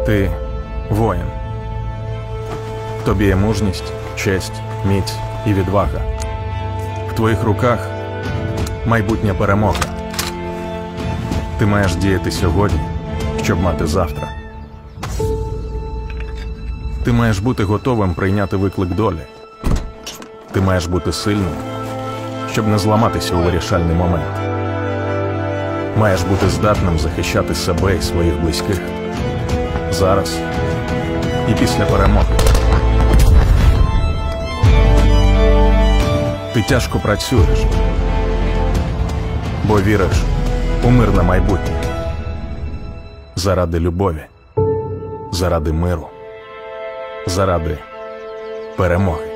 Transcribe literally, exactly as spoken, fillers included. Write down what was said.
Ти воїн. В тобі є мужність, честь, міць і відвага. В твоїх руках майбутня перемога. Ти маєш діяти сьогодні, щоб мати завтра. Ти маєш бути готовим прийняти виклик долі. Ти маєш бути сильним, щоб не зламатися у вирішальний момент. Маєш бути здатним захищати себе і своїх близьких. Зараз і після перемоги. Ти тяжко працюєш, бо віриш у мирне майбутнє. Заради любові, заради миру, заради перемоги.